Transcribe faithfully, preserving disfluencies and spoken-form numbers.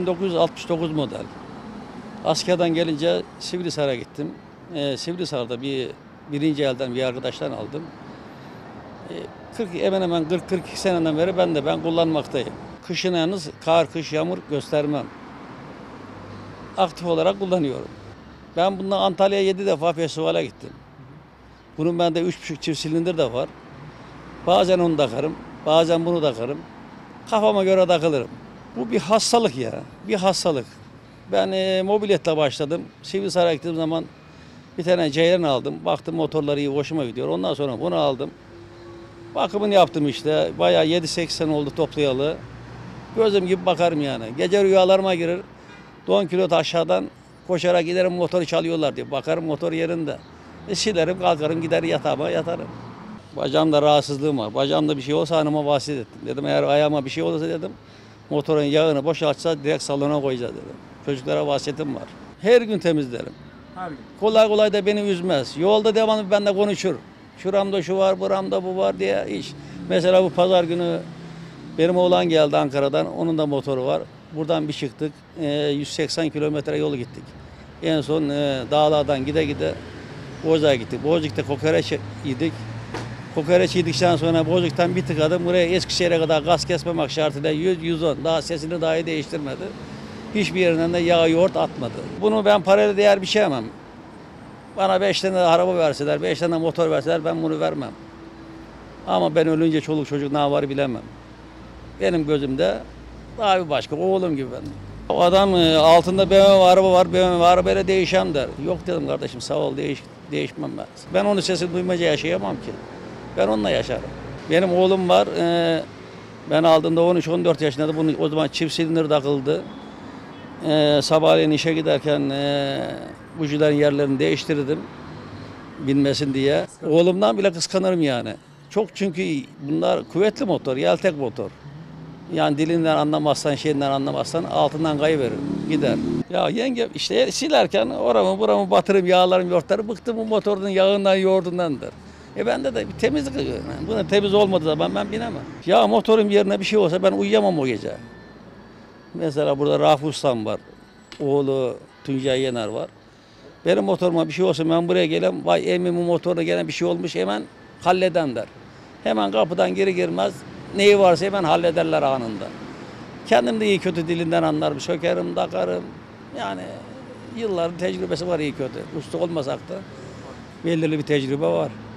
bin dokuz yüz altmış dokuz model. Askerden gelince Sivrisar'a gittim. Ee, Sivrisar'da bir birinci elden bir arkadaştan aldım. Ee, kırk hemen hemen kırk kırk iki seneden beri ben de ben kullanmaktayım. Kışın yalnız kar, kış, yağmur göstermem. Aktif olarak kullanıyorum. Ben bundan Antalya'ya yedi defa festivale gittim. Bunun bende üç buçuk çift silindir de var. Bazen onu takarım, bazen bunu takarım. Kafama göre takılırım. Bu bir hastalık ya, bir hastalık. Ben e, mobiletle başladım. Sivrisar'a gittiğim zaman bir tane Ceylan aldım. Baktım motorları iyi, hoşuma gidiyor. Ondan sonra bunu aldım. Bakımını yaptım işte. Bayağı yedi sekiz sene oldu toplayalı. Gözüm gibi bakarım yani. Gece rüyalarıma girer. on kilo aşağıdan koşarak giderim, motoru çalıyorlar diye. Bakarım motor yerinde. E, silerim, kalkarım, gider yatağıma yatarım. Bacağımda rahatsızlığım var. Bacağımda bir şey olsa hanıma vasiyet ettim. Dedim eğer ayağıma bir şey olursa dedim motorun yağını boşaltsa direkt salona koyacağız dedim. Çocuklara vasiyetim var. Her gün temizlerim. Her gün. Kolay kolay da beni üzmez. Yolda devamlı benimle konuşur. Şuramda şu var, buramda bu var diye iş. Mesela bu pazar günü benim oğlan geldi Ankara'dan. Onun da motoru var. Buradan bir çıktık. E, yüz seksen kilometre yolu gittik. En son e, dağlardan gide gide Bozcaada'ya gittik. Bozcaada'da kokoreç yedik. Kokoreç yedikten sonra Bozcaada'dan bir tıkadım. Buraya Eskişehir'e kadar gaz kesmemek şartıyla yüz yüz on. Daha sesini dahi değiştirmedi. Hiçbir yerinden de yağ yoğurt atmadı. Bunu ben parayla değer bir şey yemem. Bana beş tane araba verseler, beş tane motor verseler ben bunu vermem. Ama ben ölünce çoluk çocuk ne var bilemem. Benim gözümde daha bir başka, oğlum gibi ben. O adam e, altında B M W araba var, B M W arabayla değişem der. Yok dedim kardeşim, sağ ol, değiş, değişmem ben. Ben onun sesini duymayınca yaşayamam ki. Ben onunla yaşarım. Benim oğlum var, e, ben aldığımda on üç on dört yaşında, bunu o zaman çift silindir takıldı. E, sabahleyin işe giderken e, bujilerin yerlerini değiştirdim, binmesin diye. Oğlumdan bile kıskanırım yani. Çok, çünkü bunlar kuvvetli motor, yeltek motor. Yani dilinden anlamazsan, şeyinden anlamazsan altından kayıverir, gider. Ya yenge işte silerken oramı buramı batırıp yağlarım yoğurtlarım, bıktım bu motorun yağından yoğurdundandır. E bende de bir temizlik, yani buna temiz olmadığı zaman ben binemem. Ya motorun yerine bir şey olsa ben uyuyamam o gece. Mesela burada Rafi Ustam var, oğlu Tuncay Yener var. Benim motoruma bir şey olsa ben buraya gelem, vay emimin motoruna gelen bir şey olmuş, hemen halleden der. Hemen kapıdan geri girmez, neyi varsa hemen hallederler anında. Kendim de iyi kötü dilinden anlarım, sökerim, takarım. Yani yılların tecrübesi var iyi kötü. Usta olmasak da belirli bir tecrübe var.